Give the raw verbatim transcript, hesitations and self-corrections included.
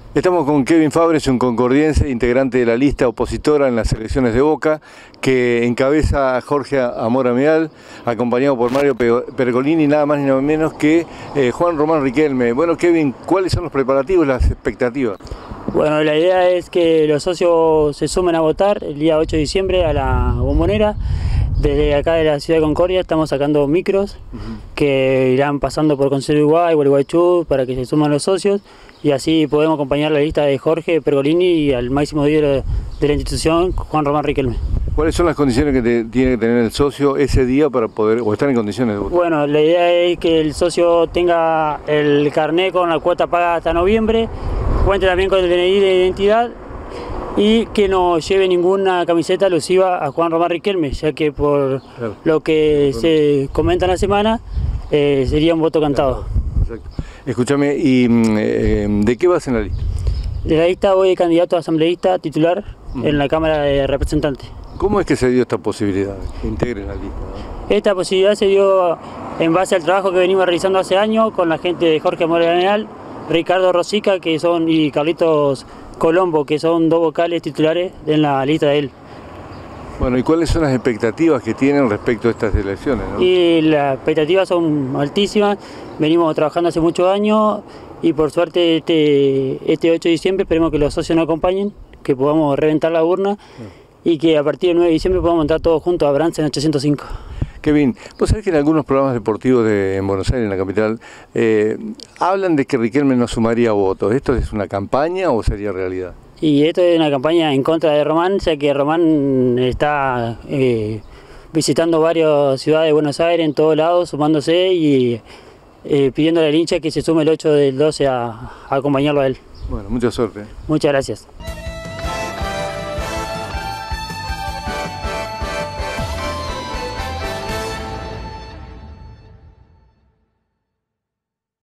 Estamos con Kevin Fabres, un concordiense, integrante de la lista opositora en las elecciones de Boca, que encabeza a Jorge Amora Meal, acompañado por Mario Pergolini, nada más ni nada menos que eh, Juan Román Riquelme. Bueno, Kevin, ¿cuáles son los preparativos, las expectativas? Bueno, la idea es que los socios se sumen a votar el día ocho de diciembre a la Bombonera. Desde acá de la ciudad de Concordia estamos sacando micros uh-huh. que irán pasando por Consejo Uruguay, Gualeguaychú, para que se suman los socios y así podemos acompañar la lista de Jorge Pergolini y al máximo líder de la institución, Juan Román Riquelme. ¿Cuáles son las condiciones que te, tiene que tener el socio ese día para poder, o estar en condiciones de votar? Bueno, la idea es que el socio tenga el carnet con la cuota paga hasta noviembre, cuente también con el D N I de identidad y que no lleve ninguna camiseta alusiva a Juan Román Riquelme, ya que por claro. lo que bueno. se comenta en la semana eh, sería un voto cantado. Claro. Exacto. Escúchame, ¿y eh, de qué vas en la lista? De la lista voy de candidato a asambleísta titular uh-huh. en la Cámara de Representantes. ¿Cómo es que se dio esta posibilidad que integren la lista, ¿no? Esta posibilidad se dio en base al trabajo que venimos realizando hace años con la gente de Jorge Amora Meal, Ricardo Rosica que son, y Carlitos Colombo, que son dos vocales titulares en la lista de él. Bueno, ¿y cuáles son las expectativas que tienen respecto a estas elecciones, ¿no? Y las expectativas son altísimas, venimos trabajando hace muchos años y por suerte este, este ocho de diciembre esperemos que los socios nos acompañen, que podamos reventar la urna sí. y que a partir del nueve de diciembre podamos entrar todos juntos a Brance en ochocientos cinco. Kevin, vos sabés que en algunos programas deportivos de, en Buenos Aires, en la capital, eh, hablan de que Riquelme no sumaría votos. ¿Esto es una campaña o sería realidad? Y esto es una campaña en contra de Román, ya que Román está eh, visitando varias ciudades de Buenos Aires en todos lados, sumándose y eh, pidiéndole al hincha que se sume el ocho del doce a, a acompañarlo a él. Bueno, mucha suerte. Muchas gracias.